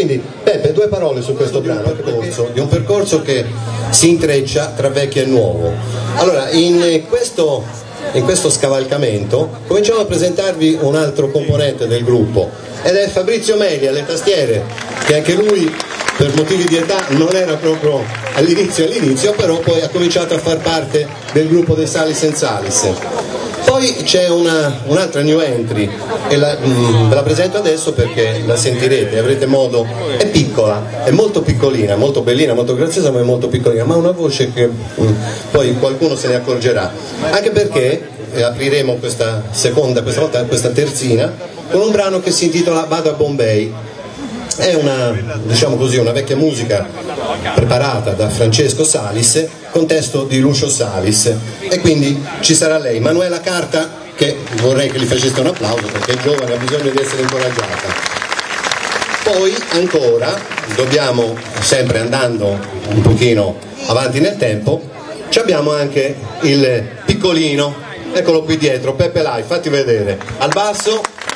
Quindi Peppe, due parole su questo brano, di un percorso che si intreccia tra vecchio e nuovo. Allora, in questo scavalcamento cominciamo a presentarvi un altro componente del gruppo, ed è Fabrizio Meli alle tastiere, che anche lui per motivi di età non era proprio all'inizio, però poi ha cominciato a far parte del gruppo dei Salis and Salis. Poi c'è un'altra new entry, e ve la presento adesso perché la sentirete, avrete modo. È piccola, è molto piccolina, molto bellina, molto graziosa, ma è molto piccolina, ma ha una voce che poi qualcuno se ne accorgerà, anche perché apriremo questa volta questa terzina con un brano che si intitola Vado a Bombay. È diciamo così, una vecchia musica preparata da Francesco Salis con testo di Lucio Salis, e quindi ci sarà lei, Manuela Carta, che vorrei che gli faceste un applauso perché è giovane, ha bisogno di essere incoraggiata. Poi ancora dobbiamo, sempre andando un pochino avanti nel tempo, ci abbiamo anche il piccolino, eccolo qui dietro, Peppe Lai, fatti vedere, al basso.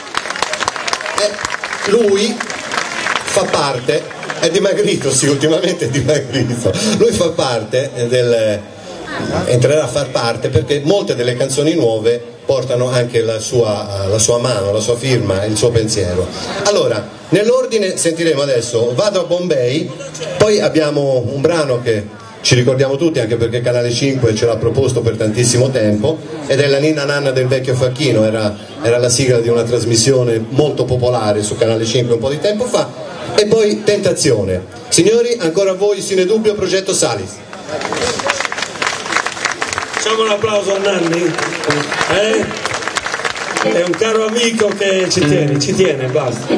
Lui fa parte, è dimagrito, sì, ultimamente è dimagrito, lui fa parte entrerà a far parte perché molte delle canzoni nuove portano anche la sua mano, la sua firma, il suo pensiero. Allora, nell'ordine sentiremo adesso Vado a Bombay, poi abbiamo un brano che ci ricordiamo tutti anche perché Canale 5 ce l'ha proposto per tantissimo tempo, ed è la Ninna Nanna del vecchio Facchino, era la sigla di una trasmissione molto popolare su Canale 5 un po' di tempo fa. E poi Tentazione. Signori, ancora a voi Sine Dubbio, Progetto Salis. Facciamo un applauso a Nanni, è un caro amico che ci tiene, basta.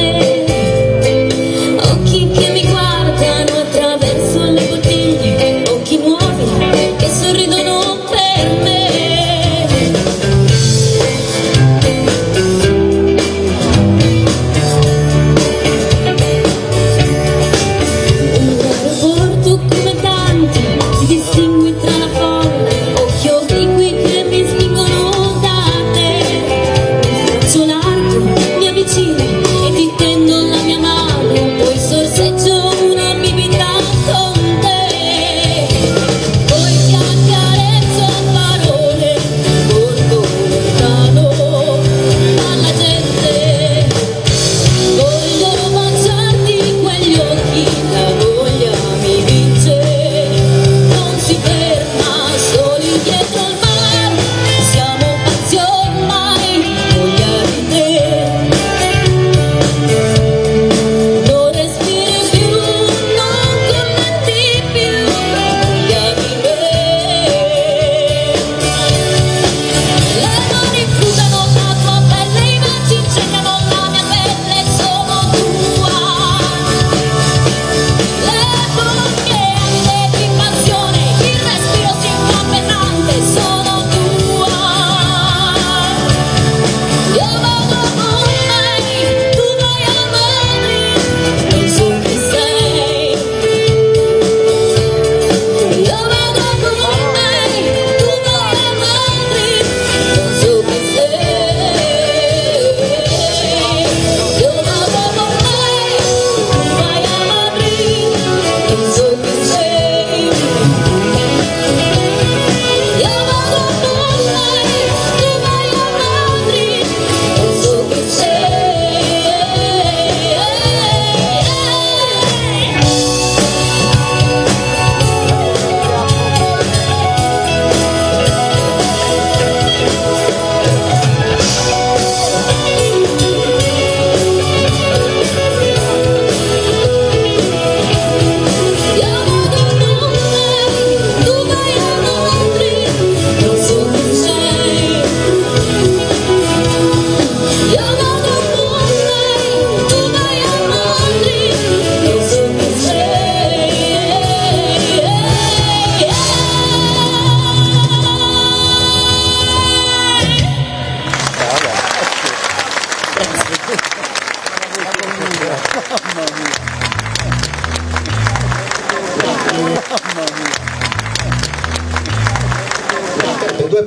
Occhi che mi guardano attraverso le bottiglie.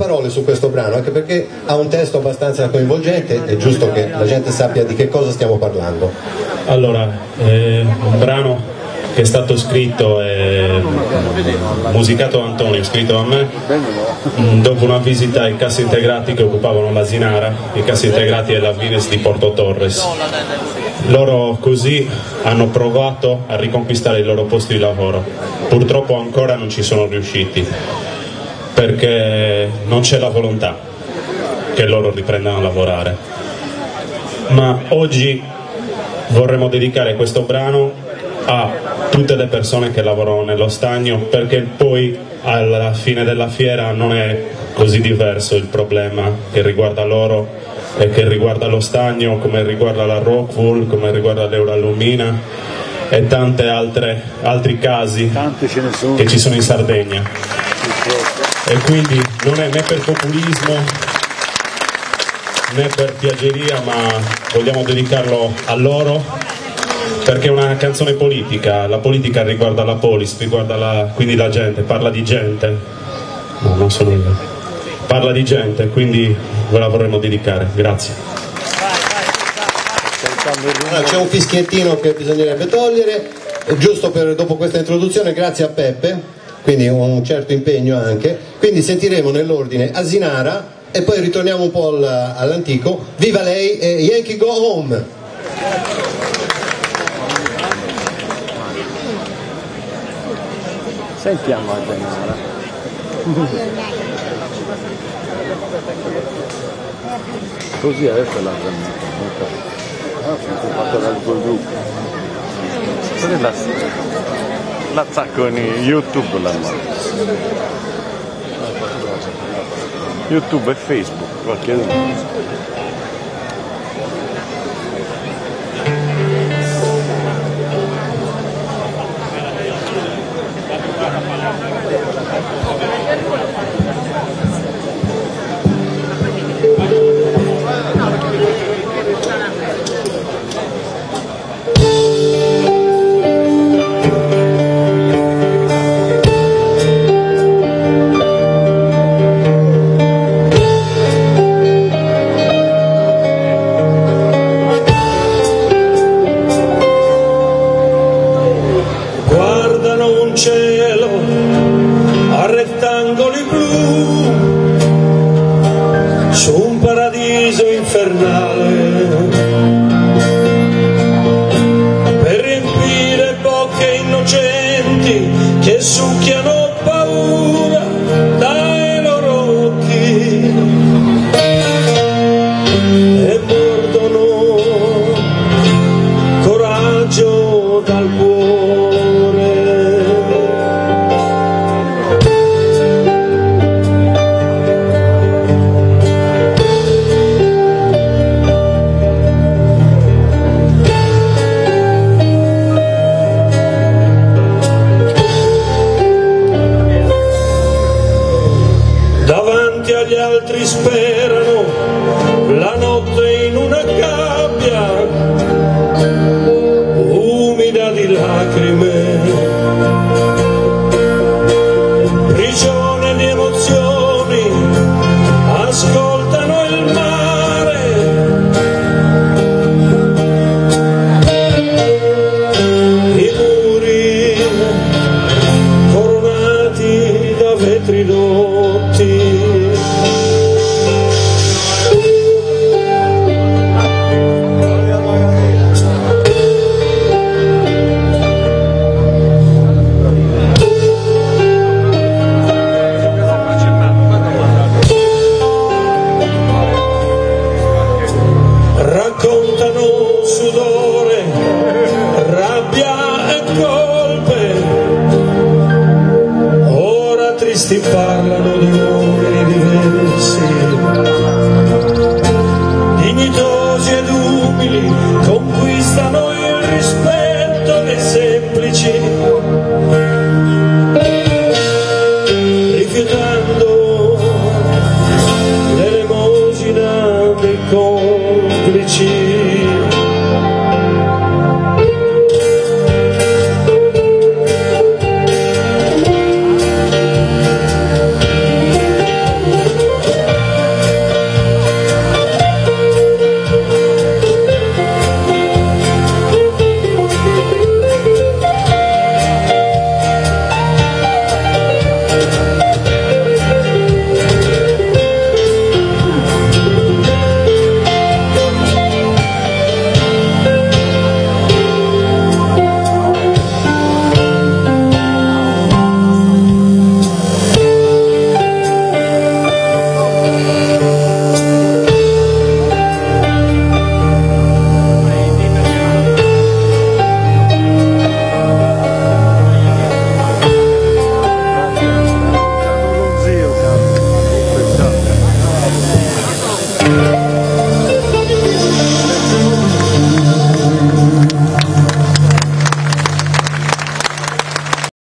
parole su questo brano, anche perché ha un testo abbastanza coinvolgente, è giusto che la gente sappia di che cosa stiamo parlando. Allora, un brano che è stato scritto e musicato da Antonio, scritto da me, dopo una visita ai cassi integrati che occupavano l'Asinara, i cassi integrati della Vines di Porto Torres. Loro così hanno provato a riconquistare i loro posti di lavoro, purtroppo ancora non ci sono riusciti, perché non c'è la volontà che loro riprendano a lavorare. Ma oggi vorremmo dedicare questo brano a tutte le persone che lavorano nello stagno, perché poi alla fine della fiera non è così diverso il problema che riguarda loro e che riguarda lo stagno, come riguarda la Rockwool, come riguarda l'Euralumina e tanti altri casi che ci sono in Sardegna. E quindi non è né per populismo né per piaggeria, ma vogliamo dedicarlo a loro, perché è una canzone politica. La politica riguarda la polis, riguarda quindi la gente, parla di gente. No, non sono io. Parla di gente, quindi ve la vorremmo dedicare. Grazie. Allora, c'è un fischiettino che bisognerebbe togliere, giusto per dopo questa introduzione, grazie a Peppe, quindi un certo impegno anche. Quindi sentiremo nell'ordine Asinara e poi ritorniamo un po' all'antico. Viva lei e Yankee Go Home! Sentiamo Asinara. Così adesso è la fatto dal gruppo. La zacconi YouTube YouTube e Facebook, qualche che succhiano paura dai loro occhi e mordono coraggio dal cuore. Gli altri sperano la notte in una gabbia umida di lacrime